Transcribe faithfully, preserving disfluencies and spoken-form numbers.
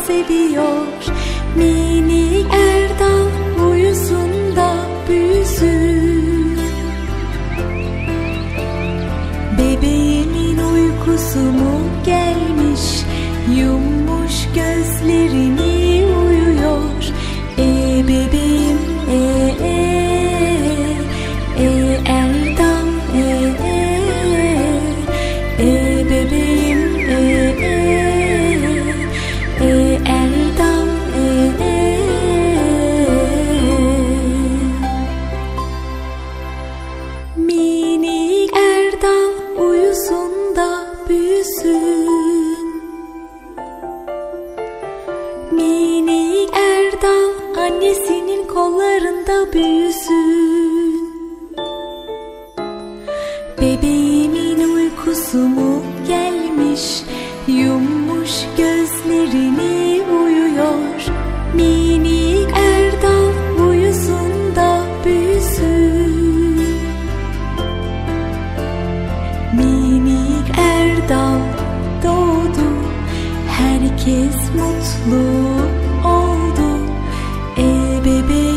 seviyor. Minik Erdal uyusun da büyüsün. Bebeğimin uykusu mu gelmiş, yummuş gözlerini uyuyor. E bebeğim e e e Erdal e e e bebeğim e e e Erdal e e. Minik Erdal uyusun da büyüsün. Minik Erdal annesinin kollarında büyüsün. Bebeğimin uykusu mu gelmiş, yummuş gözlerini uyuyor. Minik Erdal uyusun da büyüsün. Minik Erdal doğdu, herkes mutlu oldu. E bebeğim